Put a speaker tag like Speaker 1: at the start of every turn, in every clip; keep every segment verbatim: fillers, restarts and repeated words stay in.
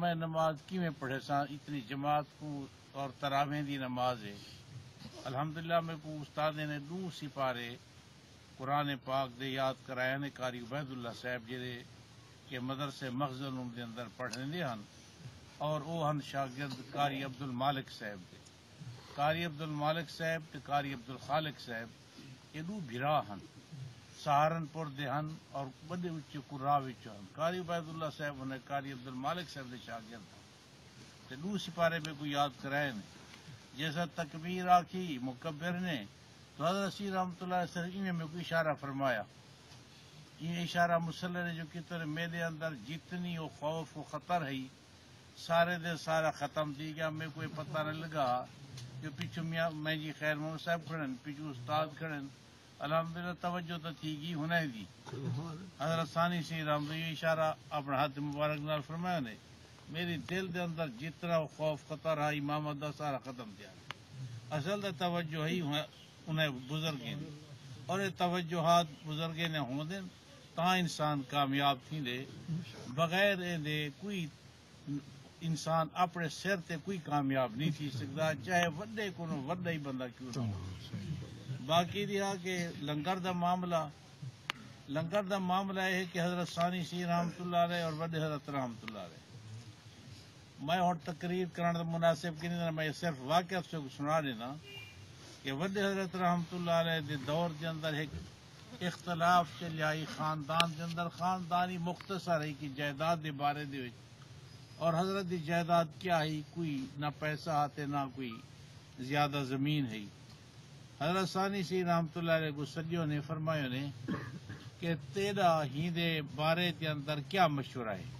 Speaker 1: میں نماز کی میں پڑھے سا اتنی جماعت کو اور تراویح دی نماز ہے الحمدللہ میں کو استاد نے دو سپارے قرآن پاک دے یاد کرایا نے قاری عبید اللہ صاحب جڑے کہ مدرسے مخزن دے اندر پڑھنے دے ہن اور او ہن شاگرد قاری عبد المالک صاحب دے قاری عبد المالک صاحب تے قاری عبد الخالق صاحب یہ دو بھرا ہن سہارنپور دے ہن اور بڑے اچے قراء وچ ہن قاری عبید اللہ صاحب نے قاری عبد المالک صاحب دے شاگرد تے دو سپارے میں کو یاد کرائے نے جیسا تکبیر آکھی مکبر نے تو حضرت سی رحمۃ اللہ علیہ میں کو اشارہ فرمایا یہ اشارہ مسلح نے جو کتنے میرے اندر جتنی وہ خوف و خطر ہے سارے دے سارا ختم تھی گیا میں کوئی پتہ نہ لگا کہ پیچھو میاں میں جی خیر محمد صاحب کھڑن پیچھو استاد کھڑن الحمدللہ توجہ تو تھی گی ہونے دی حضرت ثانی سی رحمۃ اللہ اشارہ اپنا ہاتھ مبارک نال فرمایا نے میری دل دے اندر جتنا خوف خطر ہے امام دا سارا ختم دیا اصل دے توجہ ہی انہیں بزرگیں اور یہ توجہات بزرگیں نے ہوں دیں تاں انسان کامیاب تھی دے بغیر دے کوئی انسان اپنے سر تے کوئی کامیاب نہیں تھی سکتا چاہے وڈے کو وڈا ہی بندہ کیوں نہ ہو باقی رہا کہ لنگر دا معاملہ لنگر دا معاملہ یہ ہے کہ حضرت ثانی سی رحمۃ اللہ علیہ اور وڈے حضرت رحمۃ اللہ علیہ میں اور تقریر کرنا مناسب کی نہیں میں صرف واقعہ سے سنا دینا کہ وڈے حضرت رحمۃ اللہ علیہ دے دور کے اندر ایک اختلاف چل آئی خاندان کے اندر خاندانی مختصر ہے کہ جائیداد دے بارے دے اور حضرت دی جائیداد کیا ہے کوئی نہ پیسہ آتے نہ کوئی زیادہ زمین ہے حضرت ثانی سی رحمۃ اللہ علیہ کو سجیوں نے فرمایا نے کہ تیرا ہی دے بارے کے اندر کیا مشورہ ہے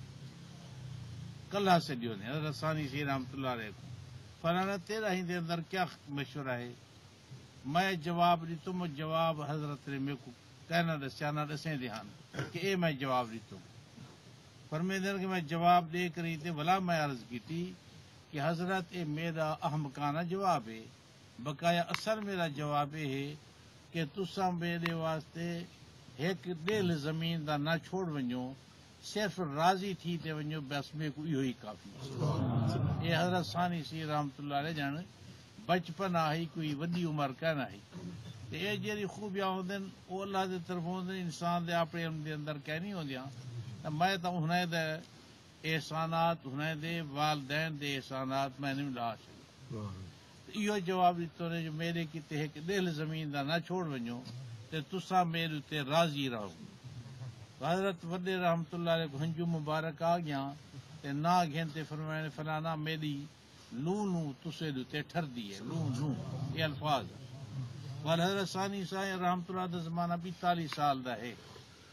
Speaker 1: کلہ سجیوں نے حضرت ثانی سی رحمۃ اللہ علیہ کو فلانا تیرا ہی دے اندر کیا مشورہ ہے میں جواب دی تم جواب حضرت نے میرے کو کہنا دسیا نہ دسیں دھیان کہ اے میں جواب دی تم فرمیدر کہ میں جواب دے کری تھے بھلا میں عرض کی تھی کہ حضرت اے میرا احمقانہ جواب ہے بقایا اثر میرا جواب یہ ہے کہ تسا میرے واسطے ایک دل زمین دا نہ چھوڑ ونجو صرف راضی تھی تے ونجو بس میں کو ہی کافی یہ حضرت ثانی سی رحمۃ اللہ علیہ جان بچپن آئی کوئی وڈی عمر کہنا ہے یہ جی خوبیاں ہوندیں وہ اللہ دے طرف ہوندیں انسان دے اپنے دے اندر کہہ نہیں ہوندیاں میں تو انہیں دے احسانات انہیں دے والدین دے احسانات میں نہیں لا سکتا یہ جواب دیتو نے جو میرے کتے ہے کہ دل زمین دا نہ چھوڑ ونجو تے تسا میرے تے راضی رہو حضرت وڈے رحمت اللہ علیہ کو ہنجو مبارک آ گیا تے نہ گھنتے فرمائے فلانا میری لو لو تسے دے ٹھر دیے لو لو یہ الفاظ وال حضرت ثانی صاحب رحمت اللہ دا زمانہ بیتالیس سال دا ہے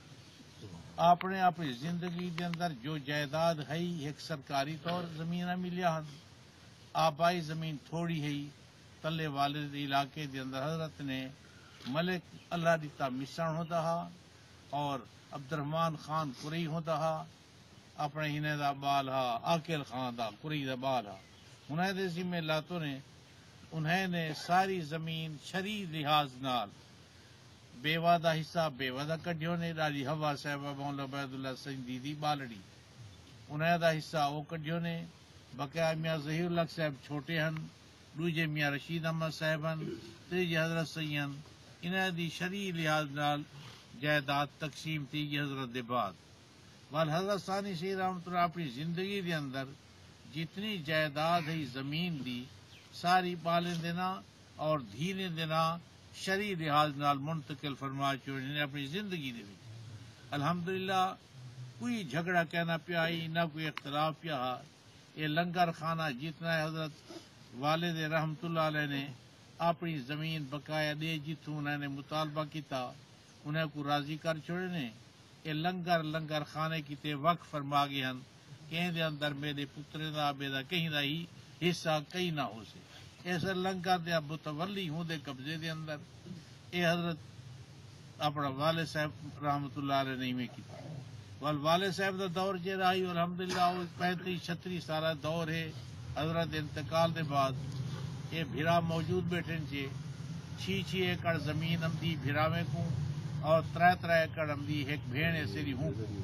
Speaker 1: آپ نے اپنی زندگی کے اندر جو جائیداد ہے ایک سرکاری طور زمین ملیا ہن آبائی زمین تھوڑی ہے تلے والے علاقے کے اندر حضرت نے ملک اللہ دیتا مسن ہوتا ہا اور عبد الرحمان خان قری ہوتا ہا اپنے ہنے دا بال ہا عاقل خان دا قری دا بال ہا انہیں دے ذمہ لاتوں نے انہیں نے ساری زمین شرعی لحاظ نال بیوہ دا حصہ بیوہ دا کڈیوں نے ڈالی ہوا صاحبہ مولا عبید اللہ سنجیدی بالڑی انہیں دا حصہ وہ کڈیوں نے بقایا میاں ظہیر الحق صاحب چھوٹے ہن دوجے میاں رشید احمد صاحب ہن تیجے حضرت سین انہیں دی شرعی لحاظ نال جائیداد تقسیم تھی یہ حضرت دے بعد وال حضرت ثانی سی رحمۃ اللہ اپنی زندگی دے اندر جتنی جائیداد ہے زمین دی ساری پالن دینا اور دھینے دینا شرعی لحاظ نال منتقل فرما چوڑنے اپنی زندگی دے الحمدللہ کوئی جھگڑا کہنا پیا ہی نہ کوئی اختلاف پیا یہ لنگر خانہ جتنا ہے حضرت والد رحمت اللہ علیہ نے اپنی زمین بقایا دے جتوں انہوں نے مطالبہ کیتا انہیں کو راضی کر چھوڑنے یہ لنگر لنگر خانے کیتے وقف فرما گئے ہن کہیں دے اندر میرے پترے دا بیدا کہیں دا ہی حصہ کہیں نہ ہو سے ایسا لنگر دے متولی ہوں دے قبضے دے اندر اے حضرت اپنا والد صاحب رحمت اللہ علیہ نہیں میں کیتا وال والد صاحب دا دور جے رہی الحمدللہ وہ پینتیس چھتری سالہ دور ہے حضرت انتقال دے بعد یہ بھیرا موجود بیٹھے چے چھی چھی ایکڑ زمین ہم دی بھیرا میں کو اور ترے ترے ایکڑ ہم دی ایک بھیڑ ایسے دی ہوں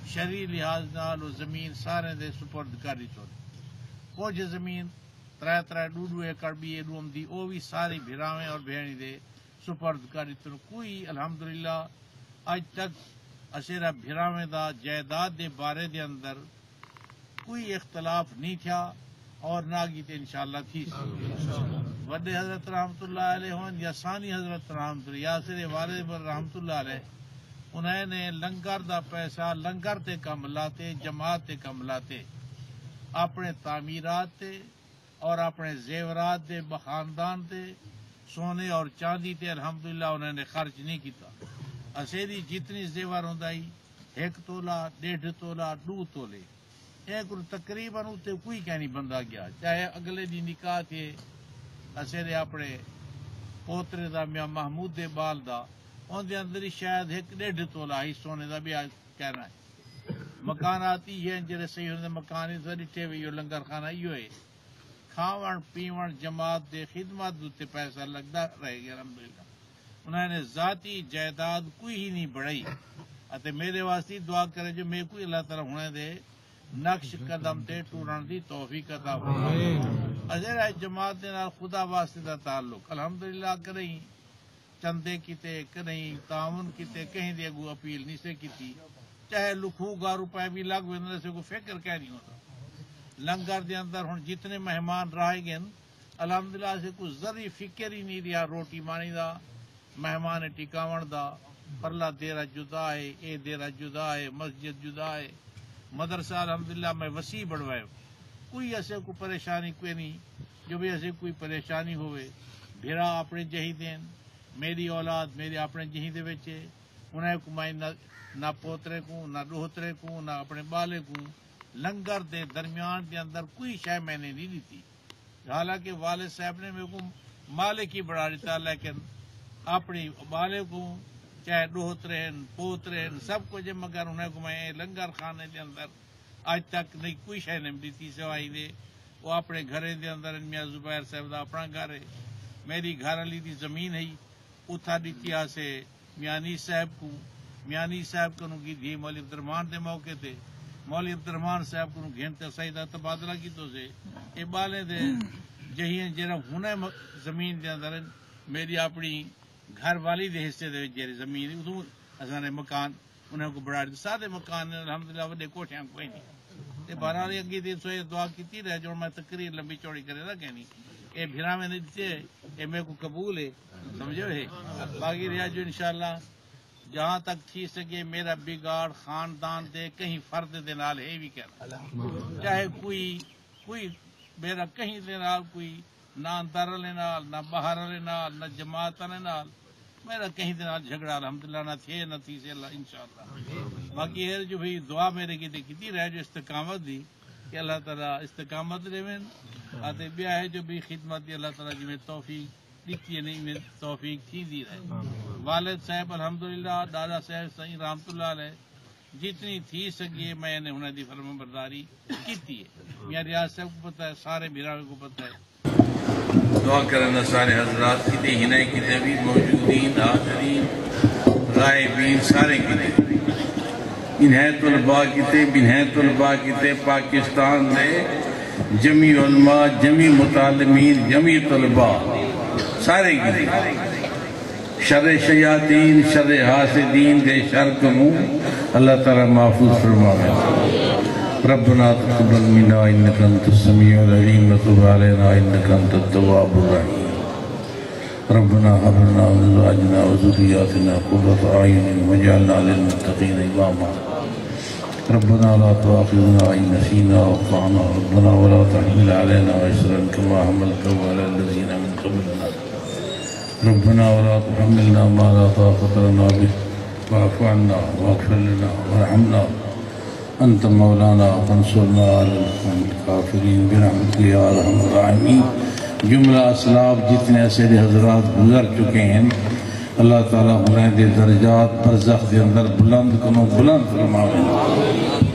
Speaker 1: شرعی لحاظ نال وہ زمین سارے دے سپرد کر دیتو کچھ زمین ترے ترے ڈو ڈو ایکڑ بھی ایڈوم دی وہ بھی ساری بھراویں اور بہنی دے سپرد کر دیتو کوئی الحمدللہ اج تک اسیرا بھراویں دا جائیداد دے بارے دے اندر کوئی اختلاف نہیں تھا اور نہ گی تے انشاءاللہ تھی وڈے حضرت رحمت اللہ علیہ ہون یا ثانی حضرت رحمت اللہ یا سر والد پر رحمت اللہ علیہ انہیں نے لنگر دا پیسہ لنگر تے کم لاتے جماعت تے کم لاتے اپنے تعمیرات تے اور اپنے زیورات دے بخاندان تے سونے اور چاندی تے الحمدللہ انہوں نے خرچ نہیں کیتا اسیری جتنی زیور ہوندائی ایک تولا ڈیڑھ تولا دو تولے ایک تقریباً اتنے کوئی کہنی بندہ گیا چاہے اگلے دی نکاح تھے اسیرے اپنے پوترے دا میاں محمود دے بال دا ان دے اندر شاید ایک ڈیڑھ تولا ہی سونے دا بھی کہنا ہے مکانات یہ جڑے صحیح ہونے مکان ڈٹھے ہوئے لنگر خانہ یہ ہے کھاون پیون جماعت دے خدمات دوتے پیسہ لگتا رہے گا الحمدللہ انہوں نے ذاتی جائیداد کوئی ہی نہیں بڑھائی اتے میرے واسطے دعا کرے جو میں کوئی اللہ تعالی ہونے دے نقش قدم تے ٹورن دی توفیق عطا فرمائے اجر جماعت دے نال خدا واسطے دا تعلق الحمدللہ کریں چندے کیتے کریں تعاون کیتے کہیں دے اگو اپیل نہیں سے کیتی چاہے لکھو گا روپے بھی لگ ویندے سے کو فکر کہہ نہیں ہوتا لنگر دے اندر ہن جتنے مہمان رہے گئے الحمدللہ سے کوئی ذری فکر ہی نہیں رہا روٹی مانی دا مہمان ٹکاون دا پرلا دیرا جدا ہے اے دیرا جدا ہے مسجد جدا ہے مدرسہ الحمدللہ میں وسیع بڑھوائے کوئی ایسے کوئی پریشانی کوئی نہیں جو بھی ایسے کوئی پریشانی ہوئے بھیرا اپنے جہی دین میری اولاد میرے اپنے جہی دے بچے انہیں کمائی نہ پوترے کو نہ ڈوہترے کو نہ اپنے بالے کو لنگر دے درمیان دے اندر کوئی شے میں نے نہیں دیتی حالانکہ والد صاحب نے میرے کو مالک ہی بڑھا دیتا لیکن اپنی بالے کو چاہے ڈوہترے ہیں پوترے ہیں سب کچھ مگر انہیں کو میں لنگر خانے دے اندر آج تک نہیں کوئی شے نہیں دیتی سوائی دے وہ اپنے گھرے دے اندر میاں زبیر صاحب دا اپنا گھر ہے میری گھر والی دی زمین ہے اتھا دیتی سے میانی صاحب کو میانی صاحب کو کی دی مولوی عبدالرحمان دے موقع تے مولوی عبدالرحمان صاحب کو گھنٹے سیدہ تبادلہ کی تو سے اے بالے دے جہی جرا ہونے زمین دے اندر میری اپنی گھر والی دے حصے دے جیری زمین ادھو اسانے مکان انہیں کو بڑھا دی سادے مکان الحمدللہ وڈے کوٹھیاں کوئی نہیں تے بہرحال اگے دی سوئے دعا کیتی رہے جو میں تقریر لمبی چوڑی کرے نہ کہنی اے بھرا میں نے دیتے اے میرے کو قبول ہے سمجھو ہے باقی رہا جو انشاءاللہ جہاں تک تھی سکے میرا بگاڑ خاندان دے کہیں فرد دے نال ہے بھی کہنا چاہے کوئی کوئی میرا کہیں دے نال کوئی نہ اندر والے نال نہ باہر والے نال نہ جماعت والے نال میرا کہیں دے نال جھگڑا الحمدللہ نہ تھے نہ تھی سے اللہ انشاءاللہ باقی ہے جو بھی دعا میرے کی کیتی رہے جو استقامت دی کہ اللہ تعالیٰ استقامت دے میں آتے بیا ہے جو بھی خدمت دی اللہ تعالیٰ جی میں توفیق دیتی ہے نہیں میں توفیق تھی دی رہے والد صاحب الحمدللہ دادا صاحب صحیح رحمت اللہ علیہ جتنی تھی سکی میں نے انہیں دی فرم برداری کیتی ہے میاں ریاض صاحب کو پتہ ہے سارے بھیراوے کو پتہ ہے
Speaker 2: دعا کرنا سارے حضرات کتے ہنے کتے بھی موجودین حاضرین غائبین سارے کتے انہیں طلباء کتے بنہیں طلباء کتے پاکستان دے جمی علماء جمی متعلمین جمی طلباء سارے کتے شر شیاطین شر حاسدین دے شر کمو اللہ تعالیٰ محفوظ فرماوے ربنا تقبل منا انك انت السميع العليم وتب علينا انك انت التواب الرحيم ربنا هب لنا من ازواجنا وذرياتنا قرة اعين واجعلنا للمتقين اماما ربنا لا تؤاخذنا ان نسينا واخطانا ربنا ولا تحمل علينا اسرا كما حملته على الذين من قبلنا ربنا ولا تحملنا ما لا طاقة لنا به واعف عنا واغفر لنا وارحمنا انت مولانا فانصرنا على القوم الكافرين برحمتك يا ارحم الراحمين جملہ اسلاف جتنے ایسے حضرات گزر چکے ہیں اللہ تعالیٰ انہیں دے درجات برزخ دے اندر بلند کنو بلند فرماوے